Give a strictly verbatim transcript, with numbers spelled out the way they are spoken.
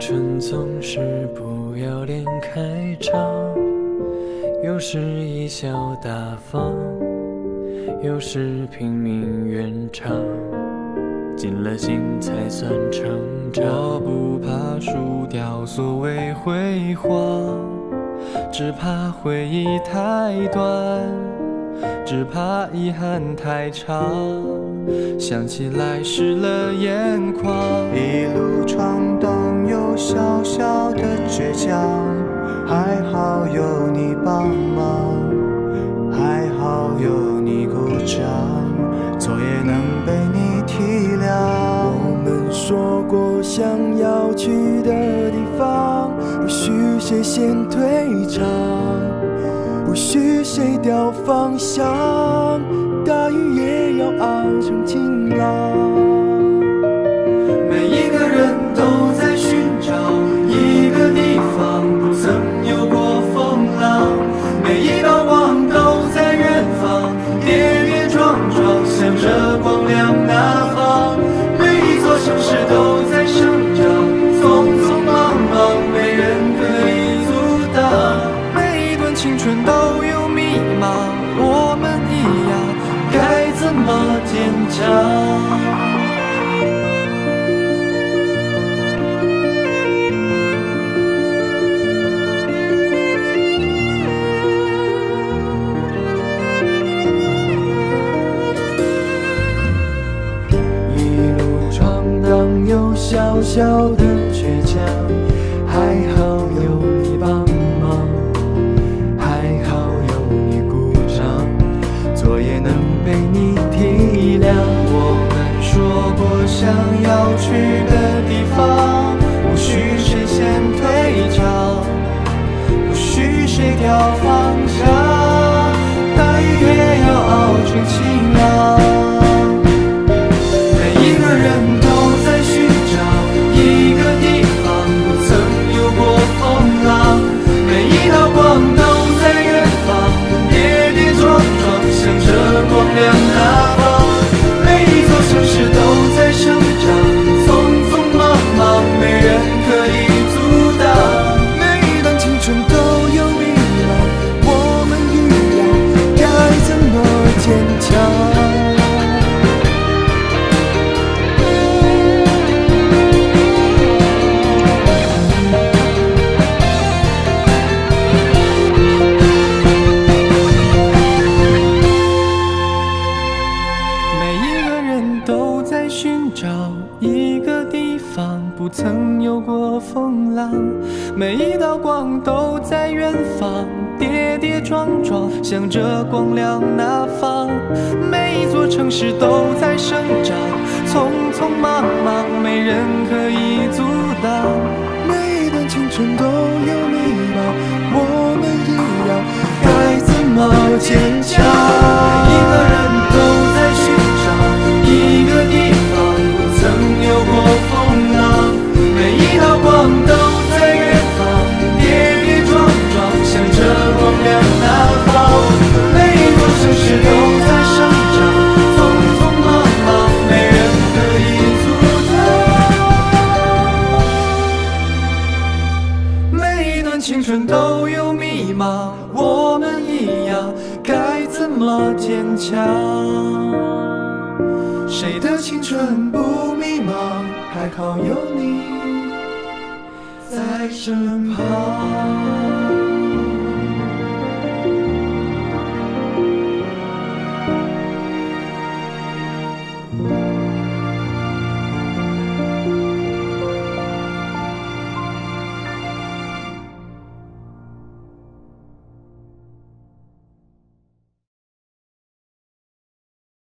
春总是不要脸开场，有时贻笑大方，有时拼命圆场，尽了心才算成长。我不怕输掉所谓辉煌，只怕回忆太短，只怕遗憾太长，想起来湿了眼眶。 一路闯荡有小小的倔强，还好有你帮忙，还好有你鼓掌，错也能被你体谅。 我们说过想要去的地方，不许谁先退场，不许谁掉方向，大雨也要熬成晴朗。 每一个人都在寻找一个地方，不曾有过风浪，每一道光都在远方，跌跌撞撞，向着光亮那方。每一座城市都在生长，匆匆忙忙，没人可以阻挡。每一段青春都有迷茫，我们一样，该怎么坚强？ 有小小的倔强，还好有你帮忙，还好有你鼓掌，错也能被你体谅。 我们说过想要去的地方，不许谁先退场，不许谁掉方向，大雨也要熬成晴朗。每一个人都在寻找一个地方，不曾有过风浪，每一道光都在远方，跌跌撞撞，向着光亮那方。每一座城市都在生长，匆匆忙忙，没人可以阻挡。 每一段青春都有迷茫，我们一样，该怎么坚强？ 一个地方不曾有过风浪，每一道光都在远方，跌跌撞撞，向着光亮那方。每一座城市都在生长，匆匆忙忙，没人可以阻挡。 每一段青春都有迷茫，我们一样，该怎么坚强？ 每一个人都在寻找一个地方，不曾有过风浪，每一道光都在远方，跌跌撞撞，向着光亮那方。每一座城市都在生长，匆匆忙忙，没人可以阻挡。每一段青春都有迷茫，我们一样，该怎么坚强？谁的青春不迷茫？还好有你在身旁。